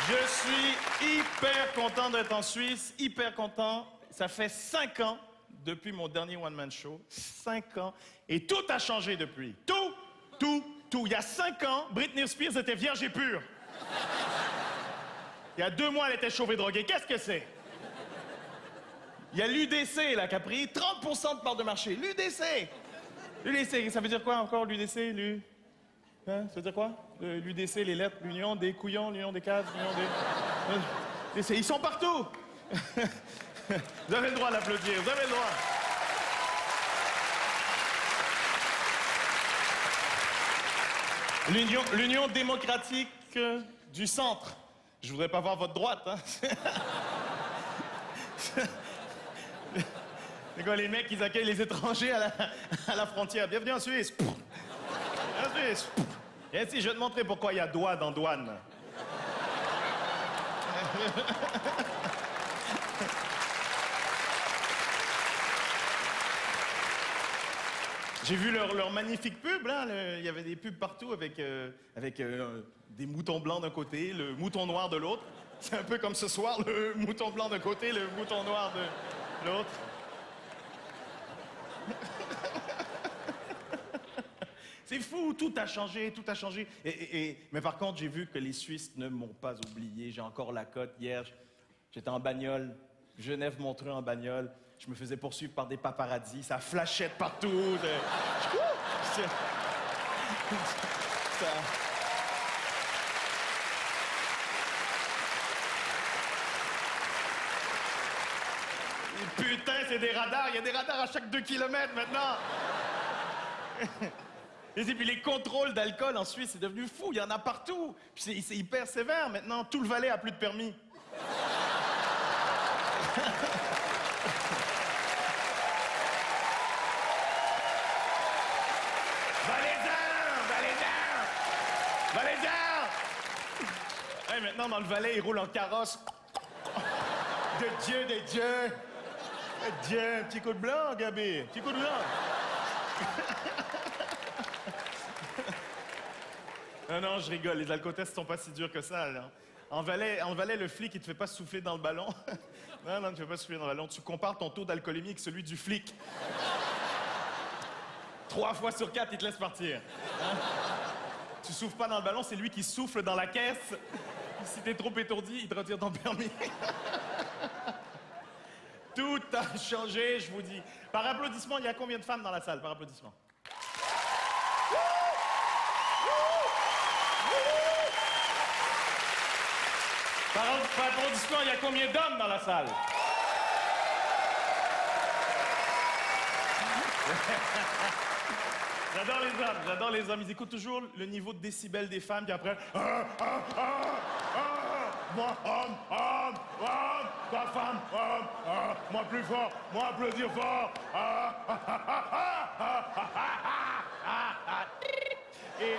Je suis hyper content d'être en Suisse, hyper content. Ça fait 5 ans depuis mon dernier one-man show. 5 ans. Et tout a changé depuis. Tout. Il y a 5 ans, Britney Spears était vierge et pure. Il y a 2 mois, elle était chauve et droguée. Qu'est-ce que c'est? Il y a l'UDC, là, qui a pris 30% de part de marché. L'UDC! L'UDC, ça veut dire quoi encore, l'UDC? Hein? Ça veut dire quoi? L'UDC, les lettres, l'union des couillons, l'union des cases, l'union des... Ils sont partout! Vous avez le droit d'applaudir, vous avez le droit. L'Union démocratique du centre. Je voudrais pas voir votre droite, hein. C'est quoi les mecs, ils accueillent les étrangers à la frontière. Bienvenue en Suisse. En Suisse. Et si je vais te montrer pourquoi il y a doigt dans douane. J'ai vu leur magnifique pub, là. Il y avait des pubs partout avec des moutons blancs d'un côté, le mouton noir de l'autre. C'est un peu comme ce soir, le mouton blanc d'un côté, le mouton noir de l'autre. C'est fou, tout a changé, tout a changé. Mais par contre, j'ai vu que les Suisses ne m'ont pas oublié. J'ai encore la cote. Hier, j'étais en bagnole, Genève-Montreux en bagnole. Je me faisais poursuivre par des paparazzis, ça flashait de partout. Putain, c'est des radars. Il y a des radars à chaque 2 kilomètres maintenant. Et puis les contrôles d'alcool en Suisse, c'est devenu fou. Il y en a partout. Puis c'est hyper sévère maintenant. Tout le Valais a plus de permis. Hey, maintenant, dans le Valais, ils roulent en carrosse. De Dieu. Un petit coup de blanc, Gabi. Petit coup de blanc. Non, je rigole. Les alcotests sont pas si durs que ça, là. En Valais, le flic, il te fait pas souffler dans le ballon. Non, il te fait pas souffler dans le ballon. Tu compares ton taux d'alcoolémie avec celui du flic. 3 fois sur 4, il te laisse partir. Hein? Tu souffles pas dans le ballon, c'est lui qui souffle dans la caisse. Si t'es trop étourdi, il te retire ton permis. Tout a changé, je vous dis. Par applaudissement, il y a combien de femmes dans la salle? Par applaudissement. Par applaudissement, il y a combien d'hommes dans la salle? J'adore les hommes. Ils écoutent toujours le niveau de décibels des femmes, puis après... Moi, homme, toi, femme, moi plus fort, moi applaudir fort. Et...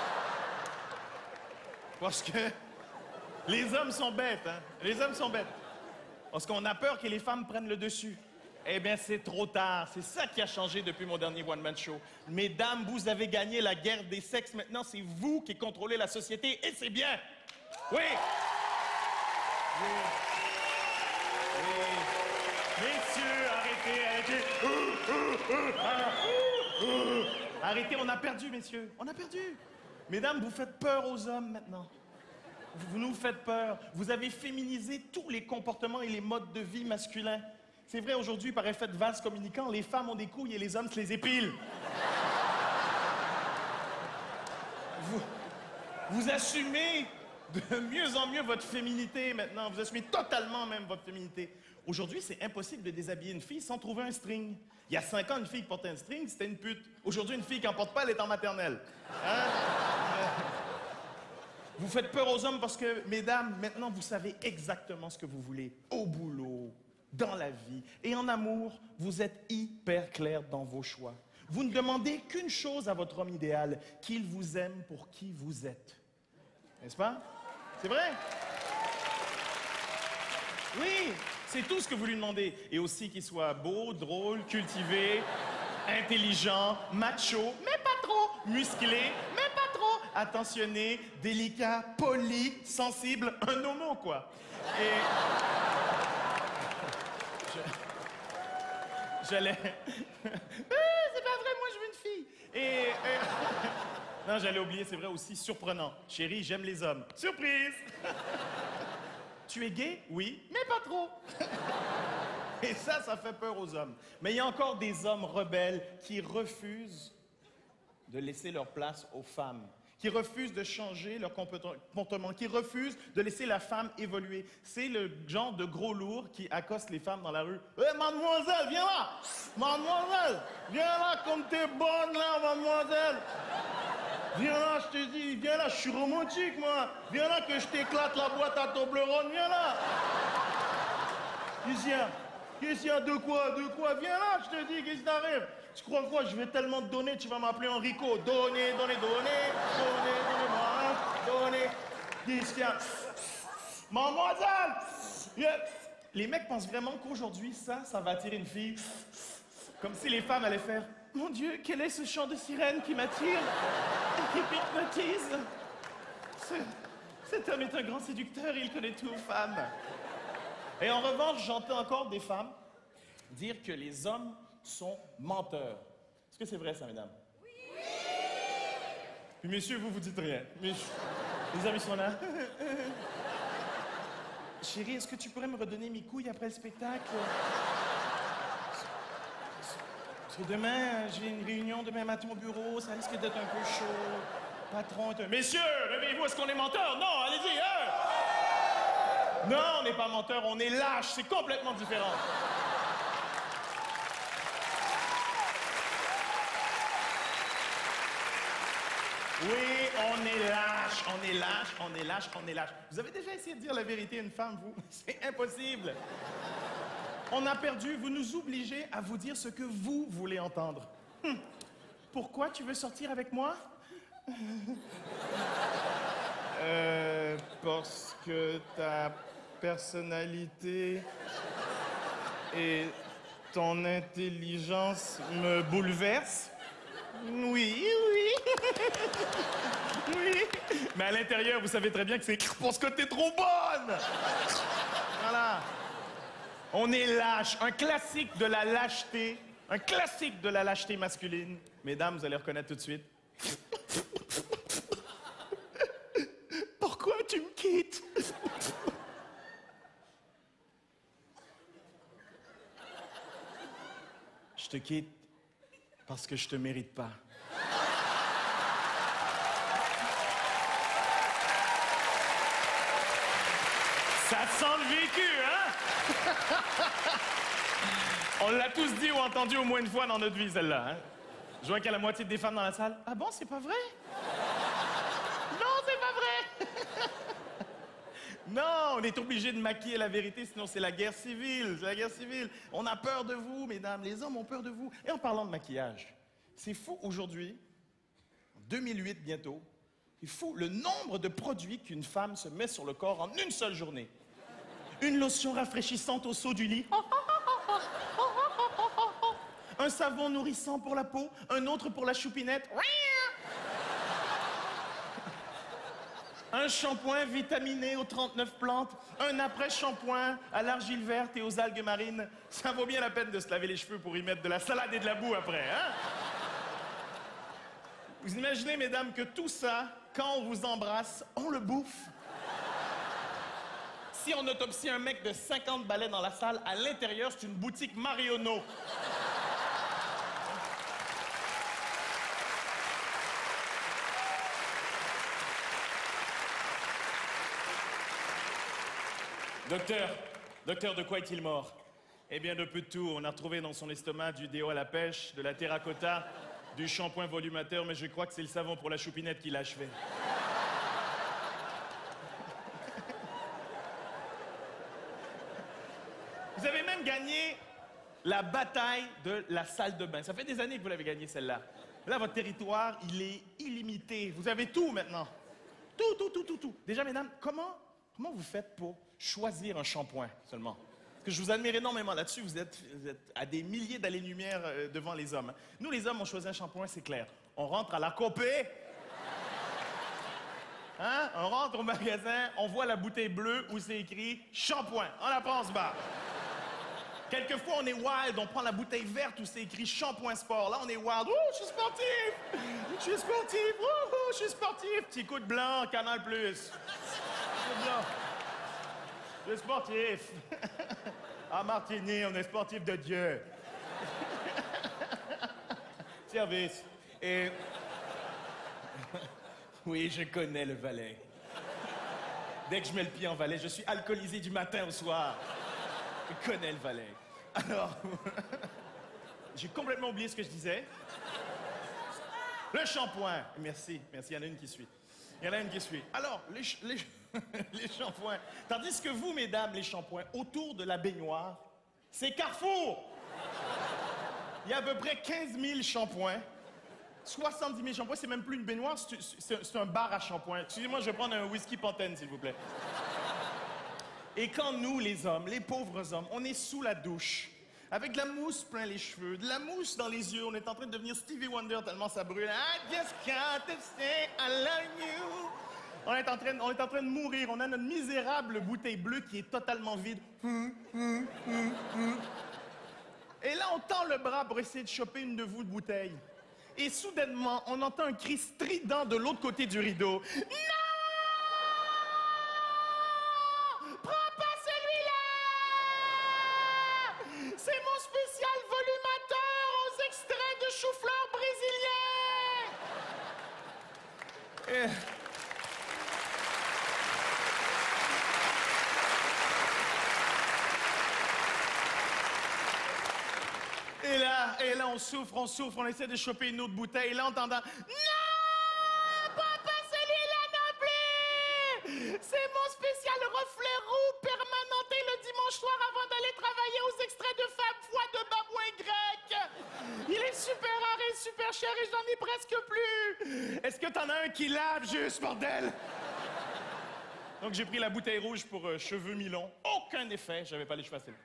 Parce que les hommes sont bêtes, hein. Les hommes sont bêtes. Parce qu'on a peur que les femmes prennent le dessus. Eh bien, c'est trop tard. C'est ça qui a changé depuis mon dernier one-man show. Mesdames, vous avez gagné la guerre des sexes. Maintenant, c'est vous qui contrôlez la société. Et c'est bien. Oui. Messieurs, arrêtez. Arrêtez, on a perdu, messieurs. On a perdu. Mesdames, vous faites peur aux hommes maintenant. Vous nous faites peur. Vous avez féminisé tous les comportements et les modes de vie masculins. C'est vrai, aujourd'hui, par effet de vase communicant, les femmes ont des couilles et les hommes se les épilent. Vous assumez de mieux en mieux votre féminité maintenant. Vous assumez totalement même votre féminité. Aujourd'hui, c'est impossible de déshabiller une fille sans trouver un string. Il y a 5 ans, une fille qui portait un string, c'était une pute. Aujourd'hui, une fille qui n'en porte pas, elle est en maternelle. Hein? Vous faites peur aux hommes parce que, mesdames, maintenant, vous savez exactement ce que vous voulez. Au boulot, dans la vie. Et en amour, vous êtes hyper clair dans vos choix. Vous ne demandez qu'une chose à votre homme idéal, qu'il vous aime pour qui vous êtes. N'est-ce pas? C'est vrai? Oui, c'est tout ce que vous lui demandez. Et aussi qu'il soit beau, drôle, cultivé, intelligent, macho, mais pas trop, musclé, mais pas trop, attentionné, délicat, poli, sensible, un homo, quoi. Et... J'allais... c'est pas vrai, moi, je veux une fille. Et... Non, j'allais oublier, c'est vrai aussi, surprenant. Chérie, j'aime les hommes. Surprise! Tu es gay? Oui, mais pas trop. Et ça fait peur aux hommes. Mais il y a encore des hommes rebelles qui refusent de laisser leur place aux femmes, qui refusent de changer leur comportement, qui refusent de laisser la femme évoluer. C'est le genre de gros lourd qui accoste les femmes dans la rue. Hé, mademoiselle, viens là! Mademoiselle, viens là comme t'es bonne, là, mademoiselle! Viens là, je te dis, viens là, je suis romantique, moi! Viens là que je t'éclate la boîte à Toblerone, viens là! Qu'est-ce qu'il y a? De quoi? Viens là, je te dis, qu'est-ce qui t'arrive? Tu crois quoi? Je vais tellement te donner, tu vas m'appeler Enrico. Donner. Qu'est-ce qu'il y a? Mademoiselle! Les mecs pensent vraiment qu'aujourd'hui, ça va attirer une fille. Comme si les femmes allaient faire « Mon Dieu, quel est ce chant de sirène qui m'attire et qui m'hypnotise? Cet homme est un grand séducteur, il connaît tout aux femmes. » Et en revanche, j'entends encore des femmes dire que les hommes sont menteurs. Est-ce que c'est vrai, ça, mesdames? Oui! Puis, messieurs, vous dites rien. Les amis sont là. Chérie, est-ce que tu pourrais me redonner mes couilles après le spectacle? Parce que demain, j'ai une réunion demain matin au bureau, ça risque d'être un peu chaud. Patron est un... Messieurs, réveillez-vous, est-ce qu'on est menteurs? Non, allez-y, hein? Non, on n'est pas menteurs, on est lâches, c'est complètement différent. Oui, on est lâche. Vous avez déjà essayé de dire la vérité à une femme, vous? C'est impossible. On a perdu, vous nous obligez à vous dire ce que vous voulez entendre. Pourquoi tu veux sortir avec moi? Parce que ta personnalité et ton intelligence me bouleversent. Oui. Oui. Mais à l'intérieur, vous savez très bien que c'est parce que t'es trop bonne. Voilà. On est lâche. Un classique de la lâcheté. Un classique de la lâcheté masculine. Mesdames, vous allez reconnaître tout de suite. Pourquoi tu me quittes? Je te quitte parce que je te mérite pas. Ça sent le vécu, hein? On l'a tous dit ou entendu au moins une fois dans notre vie, celle-là, hein? Je vois qu'il y a la moitié des femmes dans la salle. Ah bon, c'est pas vrai? Non, c'est pas vrai! Non, on est obligé de maquiller la vérité, sinon c'est la guerre civile. C'est la guerre civile. On a peur de vous, mesdames. Les hommes ont peur de vous. Et en parlant de maquillage, c'est fou aujourd'hui, en 2008 bientôt, c'est fou le nombre de produits qu'une femme se met sur le corps en une seule journée. Une lotion rafraîchissante au saut du lit. Un savon nourrissant pour la peau, un autre pour la choupinette. Un shampoing vitaminé aux 39 plantes, un après-shampoing à l'argile verte et aux algues marines. Ça vaut bien la peine de se laver les cheveux pour y mettre de la salade et de la boue après, hein? Vous imaginez, mesdames, que tout ça, quand on vous embrasse, on le bouffe? Si on autopsie un mec de 50 balais dans la salle, à l'intérieur, c'est une boutique Marionneau. Docteur, de quoi est-il mort? Eh bien, de peu de tout. On a retrouvé dans son estomac du déo à la pêche, de la terracotta, du shampoing volumateur, mais je crois que c'est le savon pour la choupinette qui l'a achevé. Vous avez même gagné la bataille de la salle de bain. Ça fait des années que vous l'avez gagné, celle-là. Là, votre territoire, il est illimité. Vous avez tout maintenant. Tout. Déjà, mesdames, comment vous faites pour choisir un shampoing seulement? Parce que je vous admire énormément là-dessus. Vous êtes à des milliers d'années-lumière devant les hommes. Nous, les hommes, on choisit un shampoing, c'est clair. On rentre à la copée. Hein? On rentre au magasin, on voit la bouteille bleue où c'est écrit « shampoing ». On la prend, on se barre. Quelquefois, on est wild, on prend la bouteille verte où c'est écrit « shampoing sport ». Là, on est wild. « Oh, je suis sportif! Je suis sportif! Oh, je suis sportif! » Petit coup de blanc, Canal+. Je suis sportif. À Martigny, on est sportif de Dieu. Service. Et... Oui, je connais le Valais. Dès que je mets le pied en Valais, je suis alcoolisé du matin au soir. Je connais le Valais. Alors... J'ai complètement oublié ce que je disais. Le shampoing. Merci, merci, il y en a une qui suit. Il y en a une qui suit. Alors, les shampoings. Tandis que vous, mesdames, les shampoings, autour de la baignoire, c'est Carrefour. Il y a à peu près 15 000 shampoings. 70 000 shampoings, c'est même plus une baignoire, c'est un bar à shampoing. Excusez-moi, je vais prendre un whisky Pantene, s'il vous plaît. Et quand nous, les hommes, les pauvres hommes, on est sous la douche, avec de la mousse plein les cheveux, de la mousse dans les yeux, on est en train de devenir Stevie Wonder tellement ça brûle. I just can't say I love you. On est en train de mourir. On a notre misérable bouteille bleue qui est totalement vide. Et là, on tend le bras pour essayer de choper une de vous de bouteille. Et soudainement, on entend un cri strident de l'autre côté du rideau. Non! Prends pas celui-là! C'est mon spécial volumateur aux extraits de chou-fleur brésilien! Et là, on souffre, on essaie de choper une autre bouteille. Et là, on entend... Non! Pas celui-là non plus! C'est mon spécial reflet roux permanenté le dimanche soir avant d'aller travailler aux extraits de Femme Foi de Babouin grec. Il est super rare et super cher et j'en ai presque plus. Est-ce que t'en as un qui lave juste, bordel? Donc, j'ai pris la bouteille rouge pour cheveux mi-longs. Aucun effet, j'avais pas les cheveux assez longs.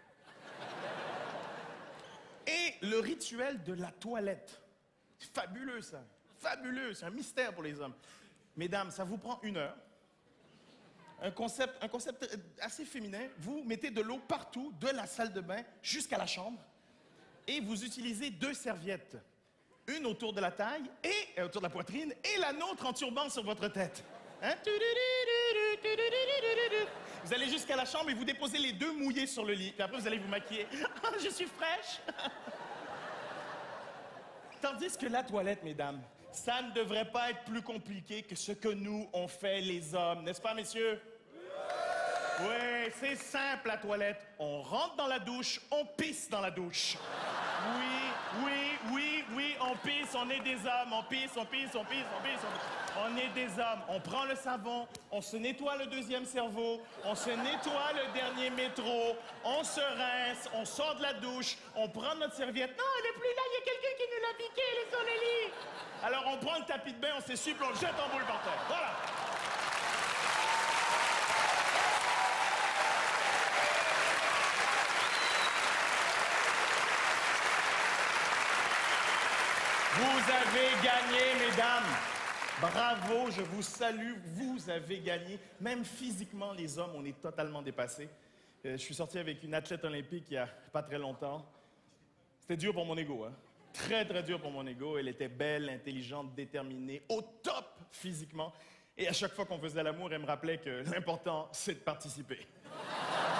Et le rituel de la toilette. C'est fabuleux, ça. Fabuleux. C'est un mystère pour les hommes. Mesdames, ça vous prend 1 heure. Un concept assez féminin. Vous mettez de l'eau partout, de la salle de bain jusqu'à la chambre. Et vous utilisez 2 serviettes. Une autour de la taille, et autour de la poitrine, et la nôtre en turban sur votre tête. Hein? Vous allez jusqu'à la chambre et vous déposez les 2 mouillés sur le lit. Puis après, vous allez vous maquiller. Je suis fraîche. Tandis que la toilette, mesdames, ça ne devrait pas être plus compliqué que ce que nous, on fait les hommes. N'est-ce pas, messieurs? Oui, c'est simple, la toilette. On rentre dans la douche, on pisse dans la douche. Oui, on pisse, on est des hommes. On pisse. On est des hommes. On prend le savon, on se nettoie le 2e cerveau, on se nettoie le dernier métro, on se rince, on sort de la douche, on prend notre serviette. Non, elle est plus là, il y a quelqu'un qui nous l'a piqué, elle est sur le lit. Alors on prend le tapis de bain, on s'essuie, puis on le jette en boule par terre. Voilà. Vous avez gagné, mesdames. Bravo, je vous salue. Vous avez gagné. Même physiquement, les hommes, on est totalement dépassés. Je suis sorti avec une athlète olympique il y a pas très longtemps. C'était dur pour mon ego, hein? Très, très dur pour mon ego. Elle était belle, intelligente, déterminée, au top physiquement. Et à chaque fois qu'on faisait l'amour, elle me rappelait que l'important, c'est de participer.